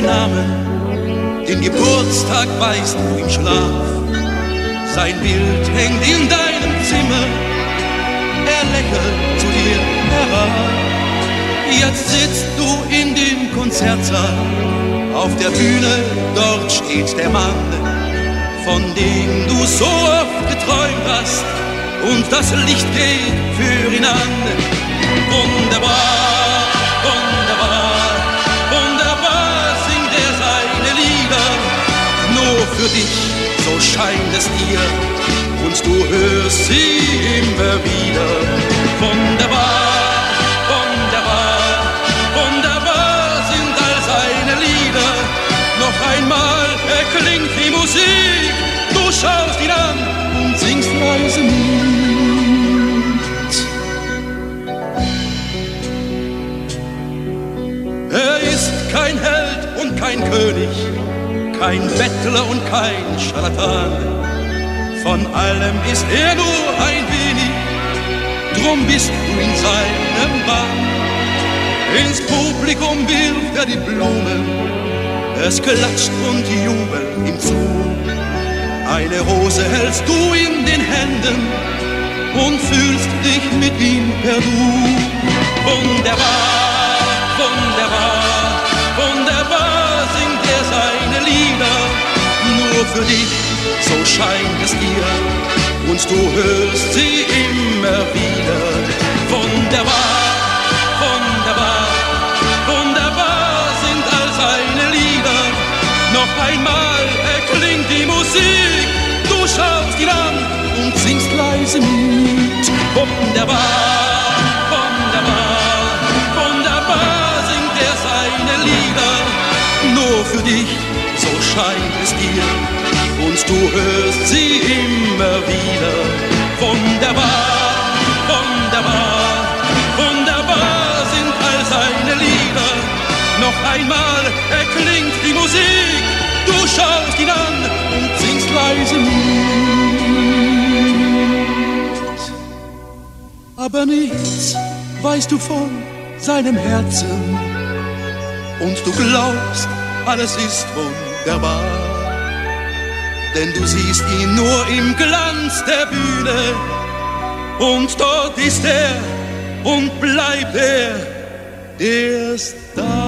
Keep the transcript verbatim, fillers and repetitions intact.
seinen Namen, den Geburtstag weißt du im Schlaf. Sein Bild hängt in deinem Zimmer, er lächelt zu dir herab. Jetzt sitzt du in dem Konzertsaal, auf der Bühne, dort steht der Mann, von dem du so oft geträumt hast, und das Licht geht für ihn an. Wunderbar, wunderbar, wunderbar singt er seine Lieder, nur für dich, so scheint es dir, und du hörst sie immer wieder. Wunderbar, wunderbar, wunderbar sind all seine Lieder, noch einmal erklingt die Musik, du schaust ihn an und singst leise mit. Er ist kein Held und kein König, kein Bettler und kein Scharlatan. Von allem ist er nur ein wenig, drum bist du in seinem Bann. Ins Publikum wirft er die Blumen, es klatscht und jubelt ihm zu. Eine Rose hältst du in den Händen und fühlst dich mit ihm per Du. Wunderbar, wunderbar, wunderbar singt er seine Lieder, nur für dich, so scheint es dir, und du hörst sie immer wieder. Wunderbar, wunderbar, wunderbar sind all seine Lieder, noch einmal erklingt die Musik, du schaust ihn an und singst leise mit. Wunderbar, wunderbar, wunderbar singt er seine Lieder, nur für dich, so scheint es dir, und du hörst sie immer wieder. Wunderbar, wunderbar, wunderbar sind all seine Lieder, noch einmal erklingt die Musik, du schaust ihn an und singst leise mit. Aber nichts weißt du von seinem Herzen, und du glaubst, alles ist wunderbar, denn du siehst ihn nur im Glanz der Bühne, und dort ist er und bleibt er, der Star.